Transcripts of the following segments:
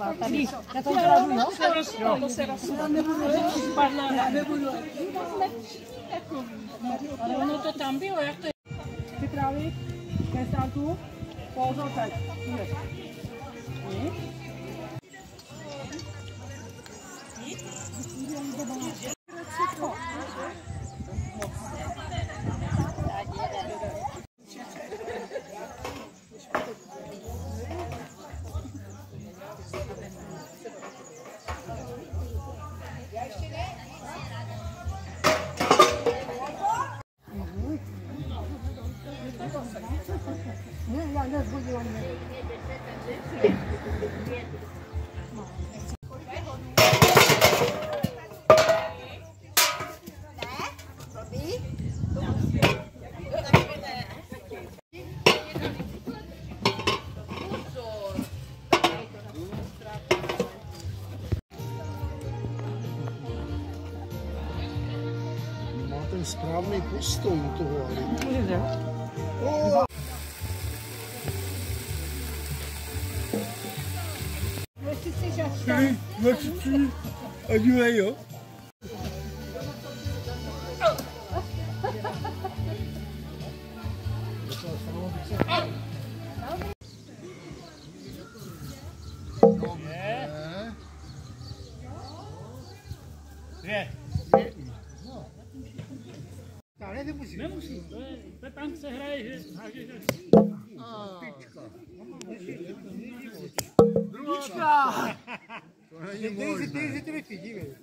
Tady, já to udělám, no? Jo, to se nebudu. Ale ono to tam bylo, jak to je? Připravit ke startu, pozor teď. Já nezbudila mě. Má ten správný postoj u toho, ale... A dělej, jo? Nemusí, to je tam se hraje, že hážeš až. Druhá! To není možné. Ty vypí, dívej.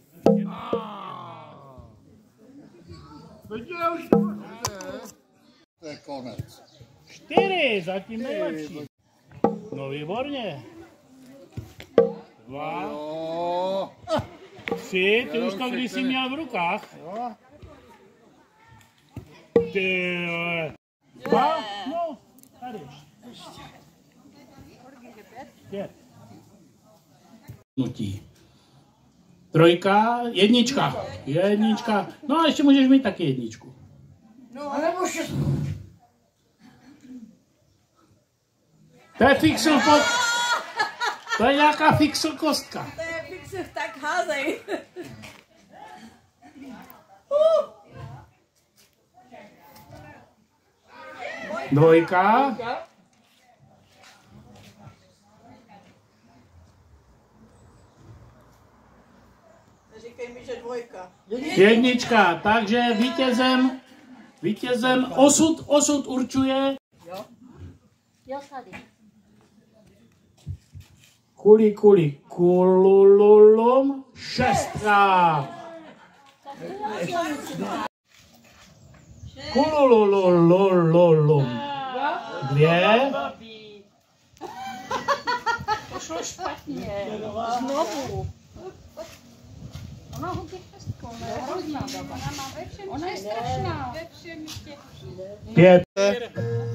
To je konec. 4, zatím nejlepší. No výborně. 2, 3, ty už to kdysi měl v rukách. Ty vole. 2, no, tady. 5. Nutí. 3, 1. No a ještě můžeš mít taky 1. No, nebo 6. To je fixl pod... To je nějaká fixl kostka. To je fixl, tak házej. Dvojka. Říkej mi, že 2. 1, takže vítězem osud určuje. Jo, tady. Kulululum 6. Kululululum 2. To šlo špatně. Znovu. Ona hodně pestkou, ona je hrozná baba. Ona je strašná. 5.